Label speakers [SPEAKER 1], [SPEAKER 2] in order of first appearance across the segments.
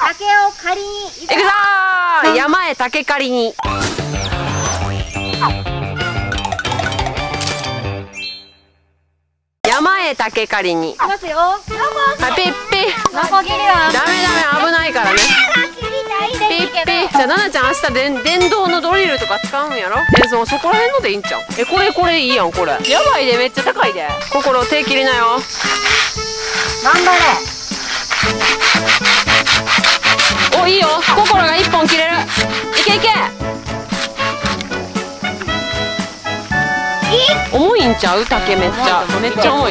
[SPEAKER 1] 竹を借りに行くぞ
[SPEAKER 2] ー。山へ竹借りに。山へ竹借りに。
[SPEAKER 1] いきますよ。
[SPEAKER 2] はい、ピッピ。
[SPEAKER 1] ノコギリは
[SPEAKER 2] ダメ危ないからね。
[SPEAKER 1] 切りたい
[SPEAKER 2] ピ
[SPEAKER 1] ですけど。
[SPEAKER 2] ッピ。じゃあ、ななちゃん明日電動のドリルとか使うんやろ。そこら辺のでいいんちゃう。これいいやん、これ。やばいで、めっちゃ高いで。心手切りなよ。
[SPEAKER 1] 頑張れ。
[SPEAKER 2] お、いいよ。心が一本切れる。いけいけ。重いんちゃう。竹めっちゃ重い。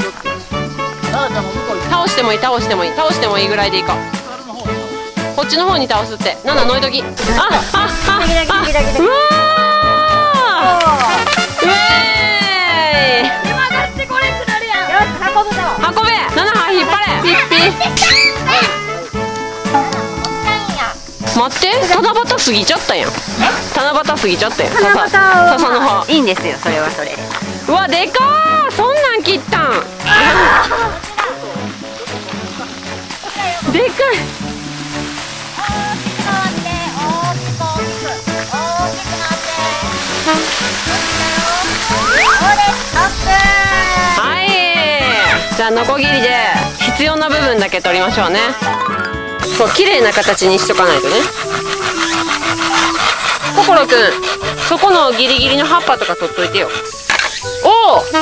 [SPEAKER 2] 倒してもいいぐらいでいいか。こっちの方に倒すって。ナナのいとき。うわー、うえーい。
[SPEAKER 1] 曲がってこれくなるやん。よし、運ぶぞ。
[SPEAKER 2] 運べ。ナナは引っ張れ。ピッピ。待って、七夕過ぎちゃったやん。七夕過ぎちゃったやん。笹の葉。
[SPEAKER 1] いいんですよ、それはそれで。
[SPEAKER 2] うわ、でかー。そんなん切ったん。でかい。はい。じゃあ、ノコギリで必要な部分だけ取りましょうね。そう、綺麗な形にしとかないとね。心くん、そこのギリギリの葉っぱとか取っといてよ。おお、はい、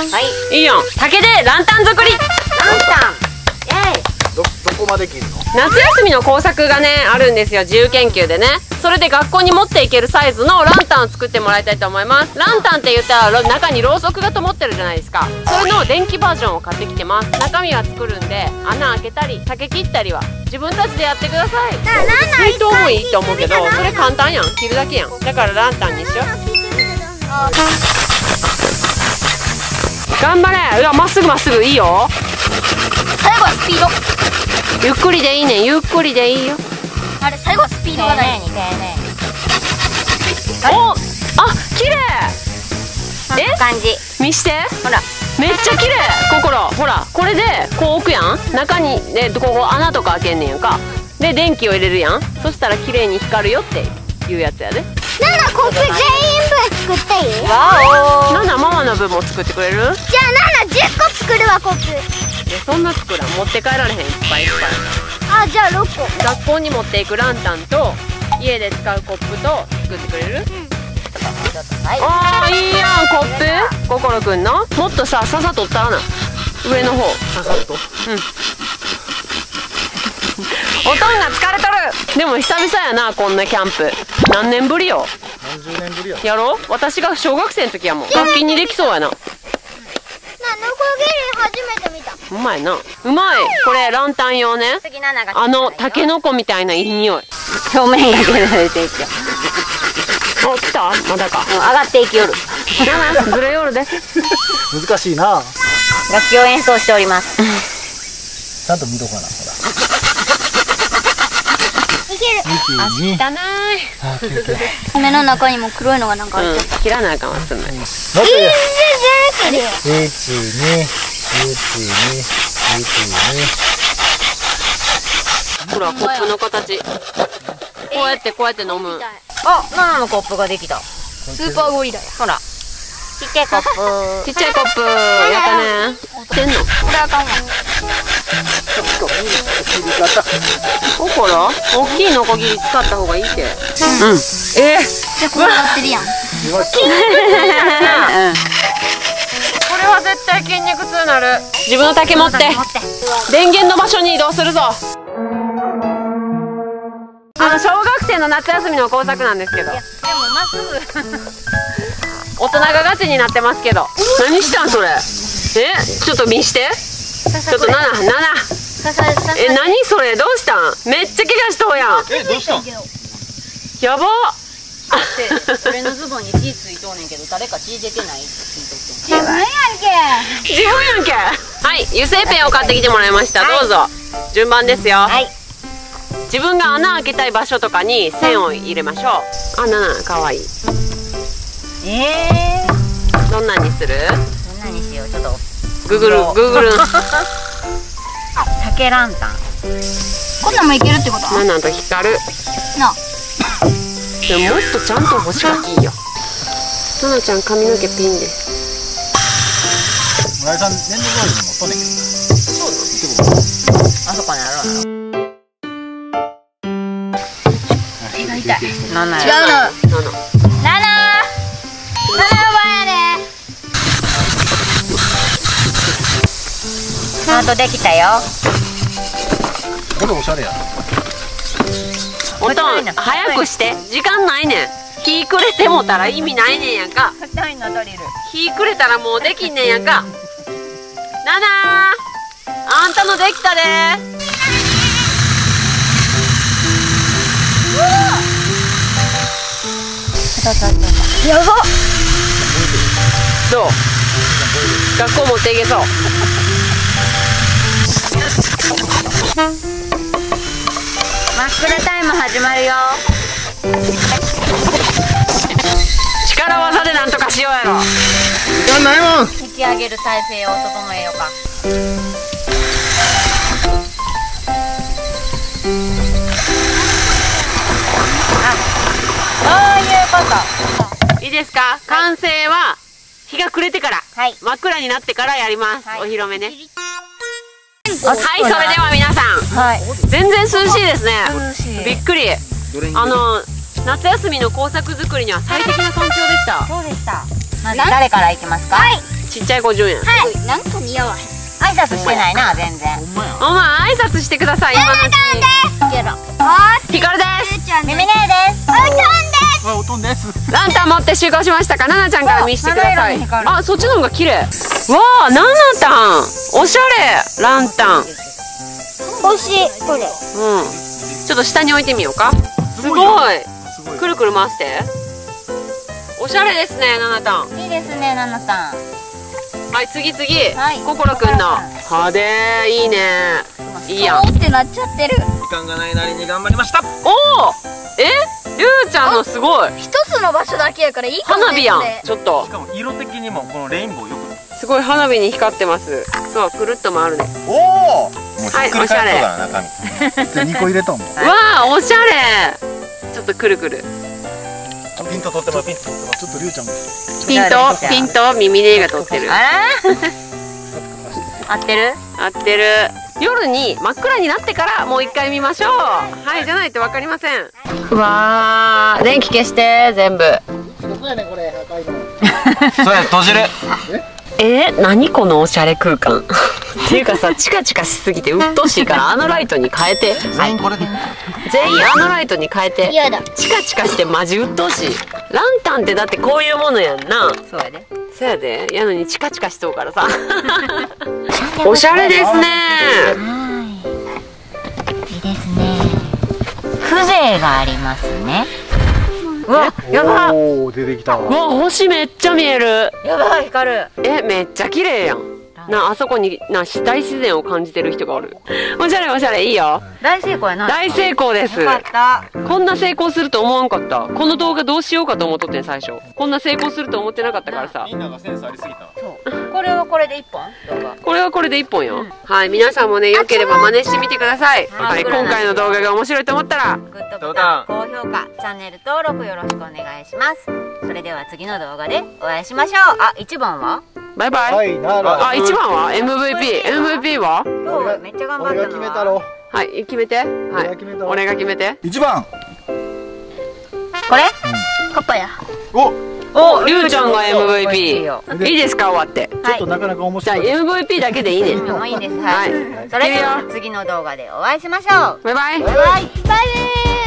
[SPEAKER 2] いいやん。竹でランタン作り。ランタン。
[SPEAKER 3] どこまで切るの？
[SPEAKER 2] 夏休みの工作がねあるんですよ、自由研究でね。それで学校に持っていけるサイズのランタンを作ってもらいたいと思います。ランタンって言ったら中にろうそくが灯ってるじゃないですか。それの電気バージョンを買ってきてます。中身は作るんで、穴開けたり竹切ったりは自分たちでやってください。水筒もいいと思うけど、それ簡単やん、切るだけやん。だからランタンにしよう。頑張れ。うわ、まっすぐいいよ。
[SPEAKER 1] 最後はスピード。
[SPEAKER 2] ゆっくりでいいねん、ゆっくりでいいよ。
[SPEAKER 1] あれ、最後はスピードが大事。
[SPEAKER 2] お、あ、綺麗。
[SPEAKER 1] 感じ。
[SPEAKER 2] 見して。
[SPEAKER 1] ほら、
[SPEAKER 2] めっちゃ綺麗。心、ほら、これでこう置くやん。中にここ穴とか開けんねんやんか。で電気を入れるやん。そしたら綺麗に光るよっていうやつやで。
[SPEAKER 1] ナナ、コップ全部作っていい？
[SPEAKER 2] わお。ナナ、ママの分も作ってくれる？
[SPEAKER 1] じゃあナナ10個作るわ、コップ。
[SPEAKER 2] そんな作らん、持って帰られへん、いっぱいいっぱい。
[SPEAKER 1] あ、じゃあ6個。
[SPEAKER 2] 学校に持っていくランタンと家で使うコップと作ってくれる？あー、いいやん、コップ。心くんのもっとさ、笹取ったらな、上の方。
[SPEAKER 3] 笹と。
[SPEAKER 2] おとんが疲れとる。でも久々やな、こんなキャンプ。何年ぶりよ。
[SPEAKER 3] 何十年ぶりや。
[SPEAKER 2] やろ？私が小学生の時やもん。楽器にできそうやな。
[SPEAKER 1] ノコギリ初めて見た。
[SPEAKER 2] うまいな。うまい。これランタン用ね。
[SPEAKER 1] 次ナナが
[SPEAKER 2] タケノコみたいないい匂い。
[SPEAKER 1] 表面が削られていくよ。
[SPEAKER 2] お、来た？まだか。
[SPEAKER 1] 上がっていきよる。
[SPEAKER 2] ナナ、ずれよるで。
[SPEAKER 3] 難しいな。
[SPEAKER 1] 楽器を演奏しております。
[SPEAKER 3] ちゃんと見とかな、ほら。
[SPEAKER 1] いける。
[SPEAKER 3] 1、2。
[SPEAKER 2] 汚い。
[SPEAKER 1] 目の中にも黒いのがなんかある。
[SPEAKER 2] 切らなあかんわ、すんない。
[SPEAKER 3] もっと
[SPEAKER 1] 全然
[SPEAKER 3] 1、2、
[SPEAKER 2] ほら、コップの形。こうやって飲む。
[SPEAKER 1] あ、ナナのコップができた。スーパーゴリラや。ほら。ちっちゃいコップ。
[SPEAKER 2] ちっちゃいコップ。やったね。てんの。
[SPEAKER 1] これあかんわ。
[SPEAKER 2] ほら、大きいノコギリ使った方がいいって。うん。
[SPEAKER 1] じゃこうなってるやん。
[SPEAKER 3] 見ました。
[SPEAKER 2] これは絶対筋肉痛なる。自分の竹持って。電源の場所に移動するぞ。小学生の夏休みの工作なんですけど。
[SPEAKER 1] でもまっすぐ。
[SPEAKER 2] 大人がガチになってますけど。何したんそれ。ちょっと見して。ちょっとナナ。何それ、どうしたん。めっちゃ怪我しとうやん。
[SPEAKER 3] どうしたん？
[SPEAKER 2] やば。
[SPEAKER 1] 俺のズボンに血ついとうねんけど、誰か血出てないって聞いとって。
[SPEAKER 2] 自分やんけ。はい、油性ペンを買ってきてもらいました。どうぞ。順番ですよ。
[SPEAKER 1] はい。
[SPEAKER 2] 自分が穴開けたい場所とかに線を入れましょう。あ、ナナ、かわいい。どんなにする？
[SPEAKER 1] どんなにしよう、ちょっと。
[SPEAKER 2] グーグル。
[SPEAKER 1] 竹ランタン。 こんなんもいけるってこと
[SPEAKER 2] ナナと光る。
[SPEAKER 1] な。
[SPEAKER 2] でももっとちゃんと干しかきいよ。ナナちゃん髪の毛ピンで。
[SPEAKER 3] 村井さん粘土通りに持っとんねんけど。
[SPEAKER 1] あそこにあるわ。手が痛い。なんなんや。違うの。
[SPEAKER 2] ナナ。
[SPEAKER 1] 7番やで。ちゃんとできたよ。
[SPEAKER 3] これおしゃれや。
[SPEAKER 2] おとん早くして、時間ないねん。日暮れてもたら意味ないねんやんか。
[SPEAKER 1] 太いのドリル。
[SPEAKER 2] 日暮れたらもうできんねんやんか。ナナあんたのできたで。
[SPEAKER 1] やばっ。
[SPEAKER 2] どう？学校持っていけそう。
[SPEAKER 1] 真っ暗タイム始まるよ。
[SPEAKER 2] 力技でなんとかしようやろ。
[SPEAKER 3] 時間ないもん。
[SPEAKER 1] 引き上げる体勢を整えようか。あ、そういうこと。
[SPEAKER 2] いいですか？完成は日が暮れてから、
[SPEAKER 1] はい、
[SPEAKER 2] 真っ暗になってからやります。
[SPEAKER 1] はい、
[SPEAKER 2] お披露目ね。はい、それでは皆さん、
[SPEAKER 1] はい、
[SPEAKER 2] 全然涼しいですね。
[SPEAKER 1] 涼しい。
[SPEAKER 2] びっくり。夏休みの工作作りには最適な環境でした。
[SPEAKER 1] そうでした。まず誰からいきますか？はい。
[SPEAKER 2] ちっちゃい50円。
[SPEAKER 1] はい。なんか似合わへん。挨拶してないな、全然。
[SPEAKER 3] ほんまや。
[SPEAKER 2] お前挨拶してください。今のうちに。ひかるです。
[SPEAKER 1] ミミネです。
[SPEAKER 3] おとんです。
[SPEAKER 2] ランタン持って集合しましたか？ナナちゃんから見せてください。あ、そっちの方が綺麗。わあ、ナナタン、おしゃれ。ランタン。
[SPEAKER 1] 欲しい、これ。
[SPEAKER 2] うん。ちょっと下に置いてみようか。すごい。くるくる回して。おしゃれですね、ナナタン。
[SPEAKER 1] いいですね、ナナタン。
[SPEAKER 2] はい、次。
[SPEAKER 1] はい、
[SPEAKER 2] 心くんの。派手、いいね。いいやん。
[SPEAKER 1] ってなっちゃってる。
[SPEAKER 3] 時間がないなりに頑張りました。
[SPEAKER 2] おお。りゅうちゃんのすごい。
[SPEAKER 1] 一つの場所だけやからいいかもね。
[SPEAKER 2] 花火やん。ちょっと。
[SPEAKER 3] しかも色的にもこのレインボーよく。
[SPEAKER 2] すごい花火に光ってます。そう、くるっと回るね。
[SPEAKER 3] おお。
[SPEAKER 2] はい、おしゃれ。
[SPEAKER 3] 2個入れとんもん。
[SPEAKER 2] わあ、おしゃれ。ちょっとくるくる。
[SPEAKER 3] ピント取ってます。ピント取ってます。ちょっとりゅうちゃんも。
[SPEAKER 2] ピント耳ねが取ってる。
[SPEAKER 1] あら合ってる？
[SPEAKER 2] 合ってる。夜に真っ暗になってからもう一回見ましょう。はい、じゃないとわかりません。うわー、電気消して全部。
[SPEAKER 3] そうやね、これ赤いの。
[SPEAKER 4] そうや、閉じる。
[SPEAKER 2] 何このおしゃれ空間。っていうかさ、チカチカしすぎて鬱陶しいからあのライトに変えて。
[SPEAKER 4] 全員これで。
[SPEAKER 2] 全員あのライトに変えて。
[SPEAKER 1] 嫌だ。
[SPEAKER 2] チカチカしてマジ鬱陶しい。ランタンってだってこういうものやんな。
[SPEAKER 1] そうやで。
[SPEAKER 2] そうやで。やのにチカチカしとうからさ。おしゃれですね。
[SPEAKER 1] いいですね。風情がありますね。うわ、やば。
[SPEAKER 3] おお、出てきたわ。
[SPEAKER 2] うわ、星めっちゃ見える。
[SPEAKER 1] やばい、光る。
[SPEAKER 2] めっちゃ綺麗やん。あそこに大自然を感じてる人がおる。おしゃれおしゃれ、いいよ。
[SPEAKER 1] 大成功やな。
[SPEAKER 2] 大成功です。
[SPEAKER 1] よかった。
[SPEAKER 2] こんな成功すると思わんかった。この動画どうしようかと思っとってん、最初。こんな成功すると思ってなかったからさ。
[SPEAKER 3] みんながセンスありすぎた。
[SPEAKER 1] これはこれで1本動画。
[SPEAKER 2] これはこれで1本よ。はい、皆さんもね、よければ真似してみてください。はい、今回の動画が面白いと思ったら、
[SPEAKER 1] グッドボタン、高評価、チャンネル登録よろしくお願いします。それでは次の動画でお会いしましょう。あ、1番は
[SPEAKER 2] バイバイ。
[SPEAKER 3] はい、なら。
[SPEAKER 2] あ、1番は MVP。MVP は
[SPEAKER 1] 今日めっちゃ頑張ったのは。
[SPEAKER 3] 俺が決めたろ。
[SPEAKER 2] はい、決めて。はい。俺が決めて。
[SPEAKER 3] 1番。
[SPEAKER 1] これパパや。
[SPEAKER 2] お、りゅうちゃんが MVP。いいですか、終わって。
[SPEAKER 3] ちょっとなかなか面白い。
[SPEAKER 2] じゃあ MVP だけでいいね。
[SPEAKER 1] もういいです。はい。それでは次の動画でお会いしましょう。
[SPEAKER 2] バイバイ。
[SPEAKER 1] バイバイ。バイバイ。